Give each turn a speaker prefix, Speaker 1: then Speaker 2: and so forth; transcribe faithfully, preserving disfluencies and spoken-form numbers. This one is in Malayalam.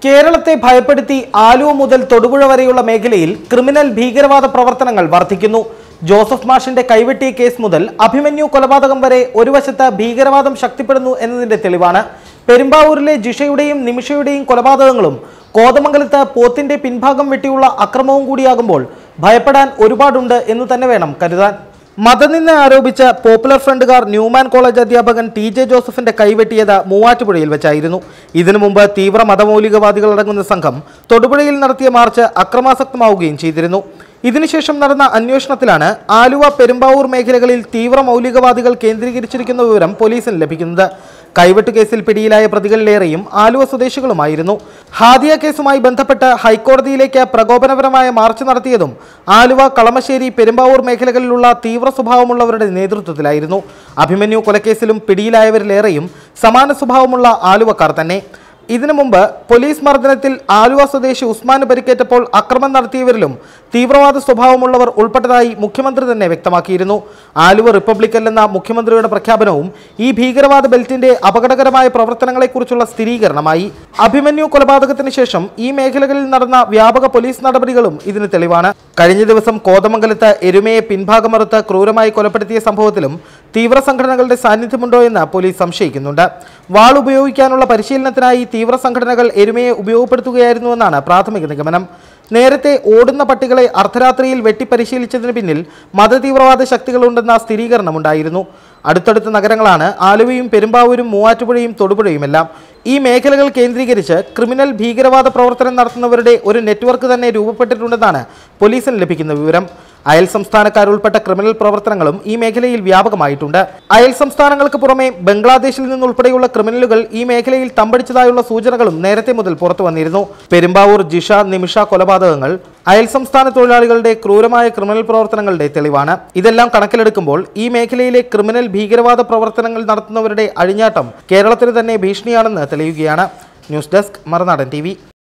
Speaker 1: കേരളത്തെ ഭയപ്പെടുത്തി ആലുവ മുതൽ തൊടുപുഴ വരെയുള്ള മേഖലയിൽ ക്രിമിനൽ ഭീകരവാദ പ്രവർത്തനങ്ങൾ വർദ്ധിക്കുന്നു. ജോസഫ് മാഷിന്റെ കൈവെട്ടിയ കേസ് മുതൽ അഭിമന്യു കൊലപാതകം വരെ ഒരു വശത്ത് ഭീകരവാദം ശക്തിപ്പെടുന്നു എന്നതിന്റെ തെളിവാണ്. പെരുമ്പാവൂരിലെ ജിഷയുടെയും നിമിഷയുടെയും കൊലപാതകങ്ങളും കോതമംഗലത്ത് പോത്തിന്റെ പിൻഭാഗം വെട്ടിയുള്ള അക്രമവും കൂടിയാകുമ്പോൾ ഭയപ്പെടാൻ ഒരുപാടുണ്ട് എന്ന് തന്നെ വേണം കരുതാൻ. മതനിന്ദ ആരോപിച്ച പോപ്പുലർ ഫ്രണ്ടുകാർ ന്യൂമാൻ കോളേജ് അധ്യാപകൻ ടി ജെ ജോസഫിന്റെ കൈവെട്ടിയത് മൂവാറ്റുപുഴയിൽ വെച്ചായിരുന്നു. ഇതിനു മുമ്പ് തീവ്ര മതമൗലികവാദികളടങ്ങുന്ന സംഘം തൊടുപുഴയിൽ നടത്തിയ മാർച്ച് അക്രമാസക്തമാവുകയും ചെയ്തിരുന്നു. ഇതിനുശേഷം നടന്ന അന്വേഷണത്തിലാണ് ആലുവ പെരുമ്പാവൂർ മേഖലകളിൽ തീവ്ര മൗലികവാദികൾ കേന്ദ്രീകരിച്ചിരിക്കുന്ന വിവരം പോലീസിന് ലഭിക്കുന്നത്. കൈവെട്ടു കേസിൽ പിടിയിലായ പ്രതികളിലേറെയും ആലുവ സ്വദേശികളുമായിരുന്നു. ഹാദിയ കേസുമായി ബന്ധപ്പെട്ട് ഹൈക്കോടതിയിലേക്ക് പ്രകോപനപരമായ മാർച്ച് നടത്തിയതും ആലുവ, കളമശ്ശേരി, പെരുമ്പാവൂർ മേഖലകളിലുള്ള തീവ്ര സ്വഭാവമുള്ളവരുടെ നേതൃത്വത്തിലായിരുന്നു. അഭിമന്യു കൊലക്കേസിലും പിടിയിലായവരിലേറെയും സമാന സ്വഭാവമുള്ള ആലുവക്കാർ തന്നെ. ഇതിനു മുമ്പ് പോലീസ് മർദ്ദനത്തിൽ ആലുവ സ്വദേശി ഉസ്മാന് പരിക്കേറ്റപ്പോൾ അക്രമം നടത്തിയവരിലും തീവ്രവാദ സ്വഭാവമുള്ളവർ ഉൾപ്പെട്ടതായി മുഖ്യമന്ത്രി തന്നെ വ്യക്തമാക്കിയിരുന്നു. ആലുവ റിപ്പബ്ലിക്കല്ലെന്ന മുഖ്യമന്ത്രിയുടെ പ്രഖ്യാപനവും ഈ ഭീകരവാദ ബെൽറ്റിന്റെ അപകടകരമായ പ്രവർത്തനങ്ങളെക്കുറിച്ചുള്ള സ്ഥിരീകരണമായി. അഭിമന്യു കൊലപാതകത്തിന് ശേഷം ഈ മേഖലകളിൽ നടന്ന വ്യാപക പോലീസ് നടപടികളും ഇതിന് തെളിവാണ്. കഴിഞ്ഞ ദിവസം കോതമംഗലത്ത് എരുമയെ പിൻഭാഗമറുത്ത് ക്രൂരമായി കൊലപ്പെടുത്തിയ സംഭവത്തിലും തീവ്ര സംഘടനകളുടെ സാന്നിധ്യമുണ്ടോ എന്ന് പോലീസ് സംശയിക്കുന്നുണ്ട്. വാൾ ഉപയോഗിക്കാനുള്ള പരിശീലനത്തിനായി തീവ്ര സംഘടനകൾ എരുമയെ ഉപയോഗപ്പെടുത്തുകയായിരുന്നുവെന്നാണ് പ്രാഥമിക നിഗമനം. നേരത്തെ ഓടുന്ന പട്ടികളെ അർദ്ധരാത്രിയിൽ വെട്ടിപ്പരിശീലിച്ചതിന് പിന്നിൽ മതതീവ്രവാദ ശക്തികളുണ്ടെന്ന സ്ഥിരീകരണമുണ്ടായിരുന്നു. അടുത്തടുത്ത നഗരങ്ങളാണ് ആലുവയും പെരുമ്പാവൂരും മൂവാറ്റുപുഴയും തൊടുപുഴയുമെല്ലാം. ഈ മേഖലകൾ കേന്ദ്രീകരിച്ച് ക്രിമിനൽ ഭീകരവാദ പ്രവർത്തനം നടത്തുന്നവരുടെ ഒരു നെറ്റ്വർക്ക് തന്നെ രൂപപ്പെട്ടിട്ടുണ്ടെന്നാണ് പോലീസിന് ലഭിക്കുന്ന വിവരം. അയൽ സംസ്ഥാനക്കാരുൾപ്പെട്ട ക്രിമിനൽ പ്രവർത്തനങ്ങളും ഈ മേഖലയിൽ വ്യാപകമായിട്ടുണ്ട്. അയൽ സംസ്ഥാനങ്ങൾക്ക് പുറമെ ബംഗ്ലാദേശിൽ നിന്നുൾപ്പെടെയുള്ള ക്രിമിനലുകൾ ഈ മേഖലയിൽ തമ്പടിച്ചതായുള്ള സൂചനകളും നേരത്തെ മുതൽ പുറത്തു വന്നിരുന്നു. പെരുമ്പാവൂർ ജിഷ, നിമിഷ കൊലപാതകങ്ങൾ അയൽ സംസ്ഥാന തൊഴിലാളികളുടെ ക്രൂരമായ ക്രിമിനൽ പ്രവർത്തനങ്ങളുടെ തെളിവാണ്. ഇതെല്ലാം കണക്കിലെടുക്കുമ്പോൾ ഈ മേഖലയിലെ ക്രിമിനൽ ഭീകരവാദ പ്രവർത്തനങ്ങൾ നടത്തുന്നവരുടെ അഴിഞ്ഞാട്ടം കേരളത്തിന് തന്നെ ഭീഷണിയാണെന്ന് തെളിയുകയാണ്. News desk, Marunadan T.